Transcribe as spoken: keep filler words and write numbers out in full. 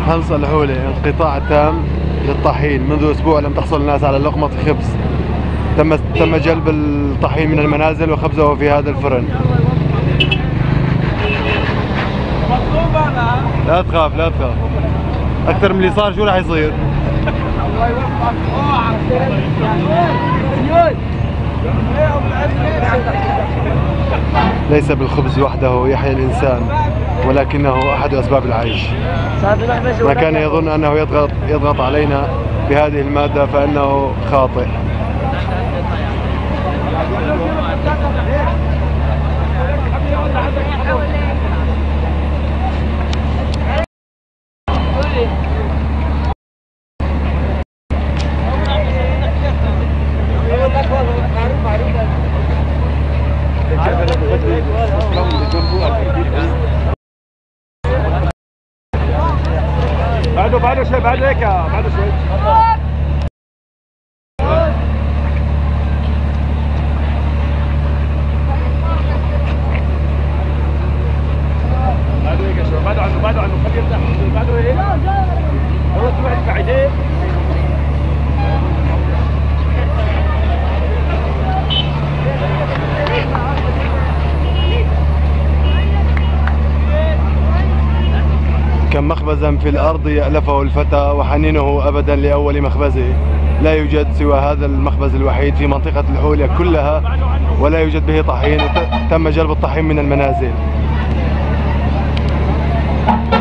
محافظة الحولة انقطاع تام للطحين منذ أسبوع. لم تحصل الناس على لقمة خبز. تم تم جلب الطحين من المنازل وخبزه في هذا الفرن. لا تخاف لا تخاف، أكثر من اللي صار شو راح يصير؟ ليس بالخبز وحده يحيا الإنسان، ولكنه أحد أسباب العيش. ما كان يظن أنه يضغط يضغط علينا بهذه المادة فإنه خاطئ. بعده بعده شوي بعده هيك بعده شوي بعده هيك شوي بعده عنه بعده عنه خليه يرتاح بعده هيك والله تبعد بعيدين. كم مخبزا في الأرض يألفه الفتى وحنينه أبدا لأول مخبزه. لا يوجد سوى هذا المخبز الوحيد في منطقة الحولة كلها، ولا يوجد به طحين. تم جلب الطحين من المنازل.